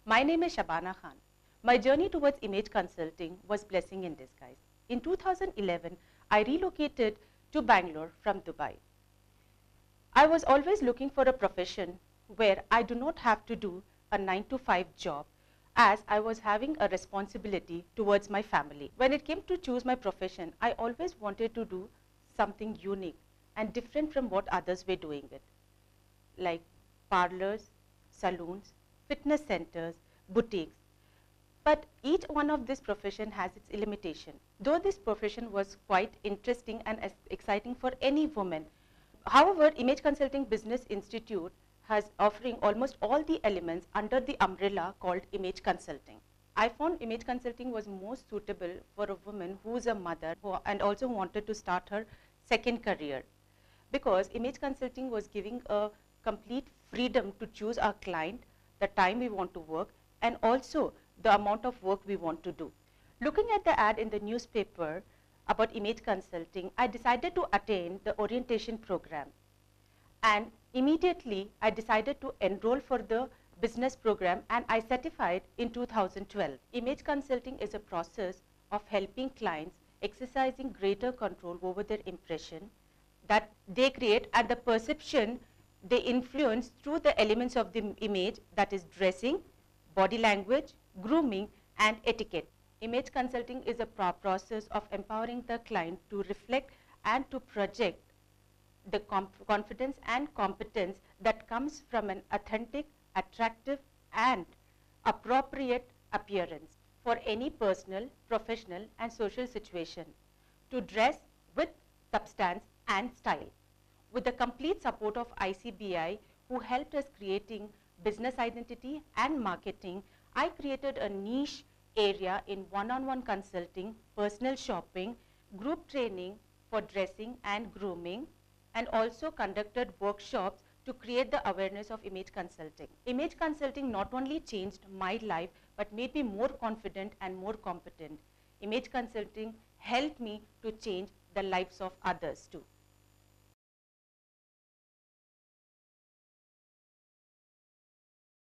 My name is Shabana Khan. My journey towards image consulting was blessing in disguise. In 2011, I relocated to Bangalore from Dubai. I was always looking for a profession where I do not have to do a 9-to-5 job, as I was having a responsibility towards my family. When it came to choose my profession, I always wanted to do something unique and different from what others were doing it, like parlors, saloons, fitness centers, boutiques. But each one of this profession has its limitation. Though this profession was quite interesting and exciting for any woman, however, Image Consulting Business Institute has offering almost all the elements under the umbrella called image consulting. I found image consulting was most suitable for a woman who is a mother and also wanted to start her second career, because image consulting was giving a complete freedom to choose our client, the time we want to work, and also the amount of work we want to do. Looking at the ad in the newspaper about image consulting, I decided to attend the orientation program. And immediately, I decided to enroll for the business program, and I certified in 2012. Image consulting is a process of helping clients exercising greater control over their impression that they create and the perception they influence through the elements of the image, that is dressing, body language, grooming, and etiquette. Image consulting is a process of empowering the client to reflect and to project the confidence and competence that comes from an authentic, attractive, and appropriate appearance for any personal, professional, and social situation, to dress with substance and style. With the complete support of ICBI, who helped us creating business identity and marketing, I created a niche area in one-on-one consulting, personal shopping, group training for dressing and grooming, and also conducted workshops to create the awareness of image consulting. Image consulting not only changed my life, but made me more confident and more competent. Image consulting helped me to change the lives of others too.